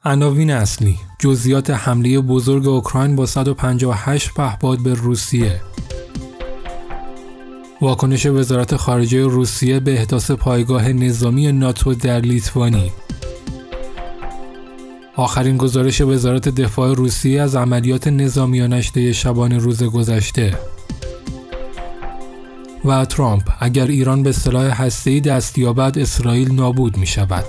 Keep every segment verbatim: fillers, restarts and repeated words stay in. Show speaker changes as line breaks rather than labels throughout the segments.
عناوین اصلی: جزئیات حمله بزرگ اوکراین با صد و پنجاه و هشت پهپاد به روسیه. واکنش وزارت خارجه روسیه به احداث پایگاه نظامی ناتو در لیتوانی. آخرین گزارش وزارت دفاع روسیه از عملیات نظامیانش طی شبانه روز گذشته. و ترامپ: اگر ایران به سلاح هسته‌ای دست یابد اسرائیل نابود می شود.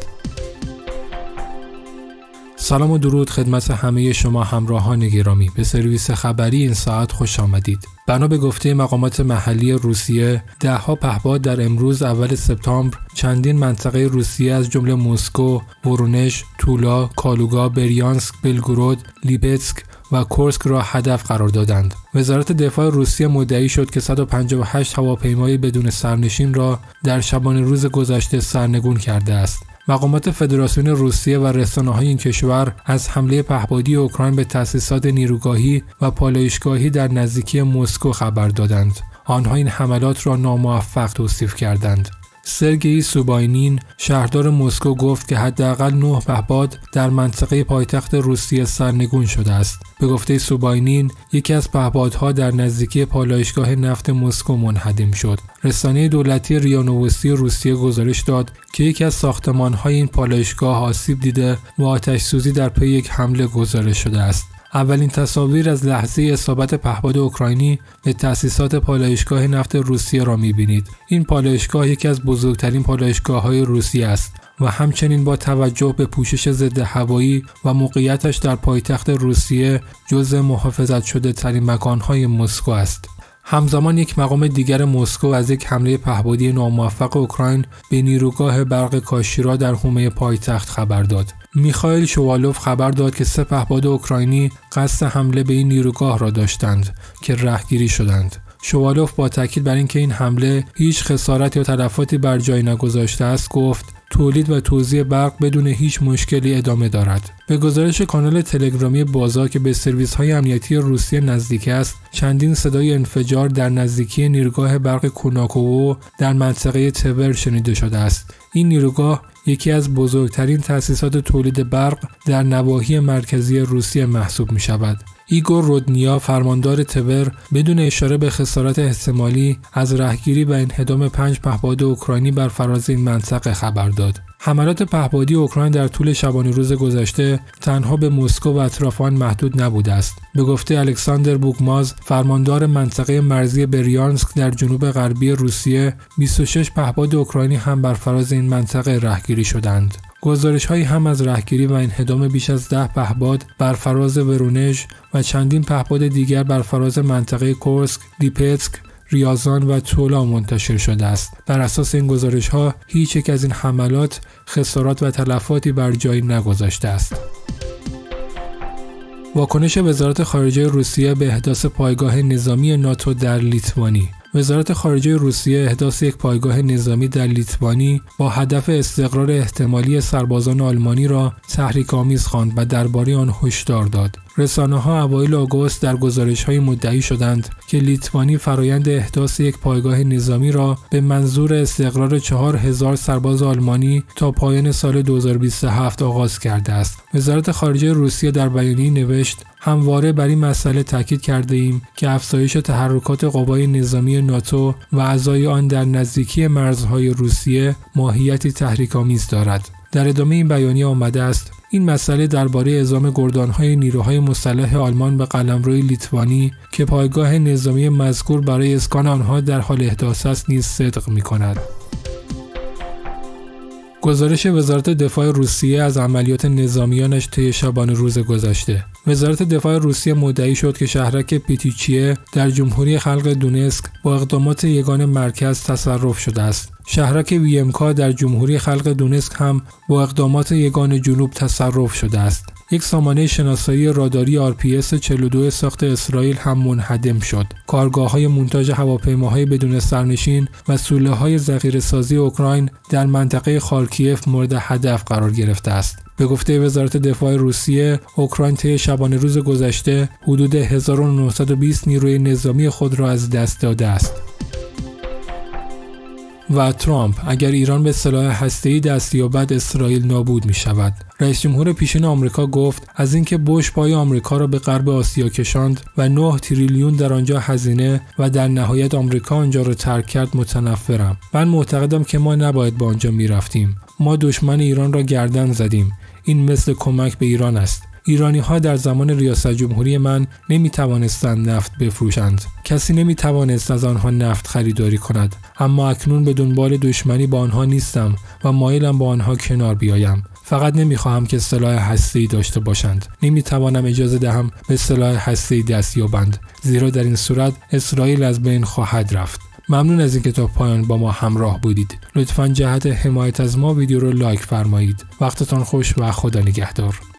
سلام و درود خدمت همه شما همراهان گرامی. به سرویس خبری این ساعت خوش آمدید. بنا به گفته مقامات محلی روسیه، ده‌ها پهپاد در امروز اول سپتامبر چندین منطقه روسیه از جمله مسکو، ورونژ، تولا، کالوگا، بریانسک، بلگورود، لیپتسک و کورسک را هدف قرار دادند. وزارت دفاع روسیه مدعی شد که صد و پنجاه و هشت هواپیمای بدون سرنشین را در شبانه روز گذشته سرنگون کرده است. مقامات فدراسیون روسیه و رسانه‌های این کشور از حمله پهپادی اوکراین به تأسیسات نیروگاهی و پالایشگاهی در نزدیکی مسکو خبر دادند. آنها این حملات را ناموفق توصیف کردند. سرگئی سوباینین شهردار مسکو گفت که حداقل نه پهپاد در منطقه پایتخت روسیه سرنگون شده است. به گفته سوباینین، یکی از پهپادها در نزدیکی پالایشگاه نفت مسکو منهدم شد. رسانه دولتی ریا نووستی روسیه گزارش داد که یکی از ساختمان‌های این پالایشگاه آسیب دیده و آتش‌سوزی در پی یک حمله گزارش شده است. اولین تصاویر از لحظه اصابت پهپاد اوکراینی به تأسیسات پالایشگاه نفت روسیه را می‌بینید. این پالایشگاه یکی از بزرگترین پالایشگاه‌های روسیه است و همچنین با توجه به پوشش ضد هوایی و موقعیتش در پایتخت روسیه جزء محافظت شده ترین مکان‌های مسکو است. همزمان یک مقام دیگر مسکو از یک حمله پهپادی ناموفق اوکراین به نیروگاه برق کاشیرا در حومه پایتخت خبر داد. میخائیل شووالوف خبر داد که سه پهپاد اوکراینی قصد حمله به این نیروگاه را داشتند که رهگیری شدند. شووالوف با تاکید بر اینکه این حمله هیچ خسارت یا تلفاتی بر جای نگذاشته است گفت تولید و توزیع برق بدون هیچ مشکلی ادامه دارد. به گزارش کانال تلگرامی بازار که به سرویس‌های امنیتی روسیه نزدیک است، چندین صدای انفجار در نزدیکی نیروگاه برق کوناکوو در منطقه تور شنیده شده است. این نیروگاه یکی از بزرگترین تأسیسات تولید برق در نواحی مرکزی روسیه محسوب می شود. ایگور رودنیا فرماندار تور بدون اشاره به خسارت احتمالی از رهگیری و انهدام پنج پهپاد اوکراینی بر فراز این منطقه خبر داد. حملات پهپادی اوکراین در طول شبانه روز گذشته تنها به مسکو و اطراف آن محدود نبوده است. به گفته الکساندر بوگماز فرماندار منطقه مرزی بریانسک در جنوب غربی روسیه، بیست و شش پهپاد اوکراینی هم بر فراز این منطقه رهگیری شدند. گزارش‌هایی هم از رهگیری و انهدام بیش از ده پهپاد بر فراز ورونژ و چندین پهپاد دیگر بر فراز منطقه کورسک، لیپتسک، ریازان و تولا منتشر شده است. بر اساس این گزارش‌ها هیچ یک از این حملات خسارات و تلفاتی بر جای نگذاشته است. واکنش وزارت خارجه روسیه به احداث پایگاه نظامی ناتو در لیتوانی. وزارت خارجه روسیه احداث یک پایگاه نظامی در لیتوانی با هدف استقرار احتمالی سربازان آلمانی را تحریک‌آمیز خواند و درباره آن هشدار داد. رسانه‌ها اوایل آگوست در گزارش‌های مدعی شدند که لیتوانی فرایند احداث یک پایگاه نظامی را به منظور استقرار چهار هزار سرباز آلمانی تا پایان سال دو هزار و بیست و هفت آغاز کرده است. وزارت خارجه روسیه در بیانیه‌ای نوشت: همواره بر این مسئله تاکید کرده ایم که افزایش تحرکات قوای نظامی ناتو و اعضای آن در نزدیکی مرزهای روسیه ماهیتی تحریک‌آمیز دارد. در ادامه این بیانیه آمده است: این مسئله درباره اعزام گردان‌های نیروهای مسلح آلمان به قلمروی لیتوانی که پایگاه نظامی مذکور برای اسکان آنها در حال احداث است نیز صدق می‌کند. گزارش وزارت دفاع روسیه از عملیات نظامیانش طی شبانه روز گذشته. وزارت دفاع روسیه مدعی شد که شهرک پیتیچیه در جمهوری خلق دونسک با اقدامات یگان مرکز تصرف شده است. شهرک ویمکا در جمهوری خلق دونسک هم با اقدامات یگان جنوب تصرف شده است. یک سامانه شناسایی راداری آر پی اس چهل و دو ساخت اسرائیل هم منهدم شد. کارگاه‌های مونتاژ هواپیماهای بدون سرنشین و سوله‌های ذخیره‌سازی اوکراین در منطقه خارکیف مورد هدف قرار گرفته است. به گفته وزارت دفاع روسیه، اوکراین طی شبانه روز گذشته حدود هزار و نهصد و بیست نیروی نظامی خود را از دست داده است. و ترامپ اگر ایران به سلاح هسته‌ای دست یابد اسرائیل نابود می شود. رئیس جمهور پیشین آمریکا گفت از اینکه بوش پای آمریکا را به غرب آسیا کشاند و نه تریلیون در آنجا هزینه و در نهایت آمریکا آنجا را ترک کرد متنفرم. من معتقدم که ما نباید به آنجا می رفتیم. ما دشمن ایران را گردن زدیم. این مثل کمک به ایران است. ایرانی ها در زمان ریاست جمهوری من نمی توانستند نفت بفروشند. کسی نمی توانست از آنها نفت خریداری کند. اما اکنون به دنبال دشمنی با آنها نیستم و مایلم با آنها کنار بیایم. فقط نمی خواهم که سلاح هسته‌ای داشته باشند. نمی توانم اجازه دهم به سلاح هسته‌ای دست یابند، زیرا در این صورت اسرائیل از بین خواهد رفت. ممنون از اینکه تا پایان با ما همراه بودید. لطفاً جهت حمایت از ما ویدیو رو لایک فرمایید. وقتتان خوش و خدا نگهدار.